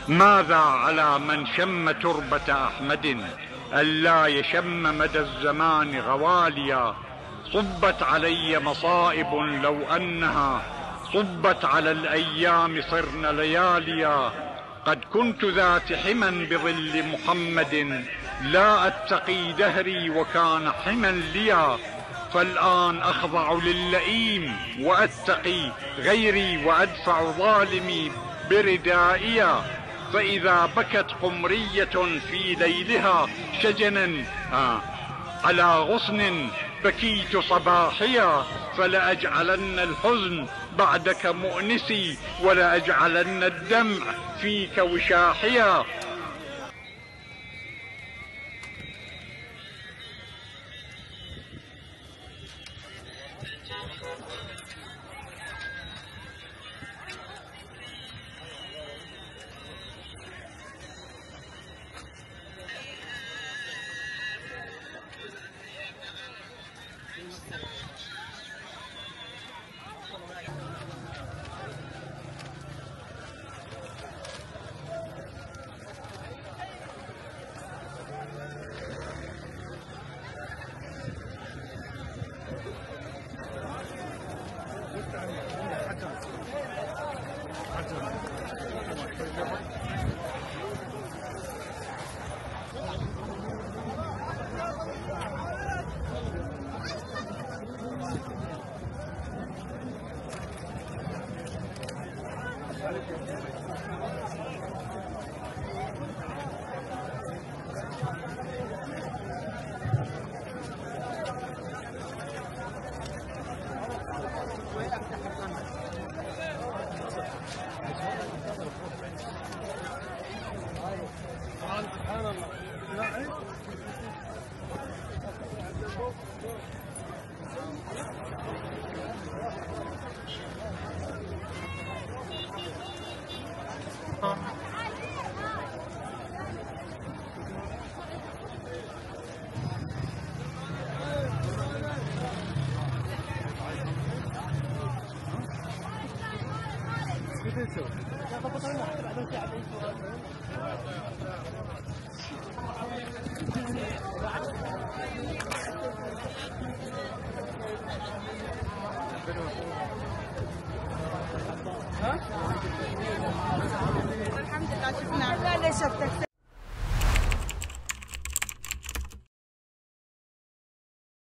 ماذا على من شم تربة أحمد ألا يشم مدى الزمان غواليا. صبت علي مصائب لو أنها صبت على الأيام صرن لياليا. قد كنت ذات حمى بظل محمد لا أتقي دهري وكان حمى ليا. فالآن أخضع للئيم وأتقي غيري وأدفع ظالمي بردائيا. فإذا بكت قمرية في ليلها شجنا على غصن بكيت صباحيا. فلأجعلن الحزن بعدك مؤنسي ولأجعلن الدمع فيك وشاحيا. الحمد لله شفنا. لا شفتك.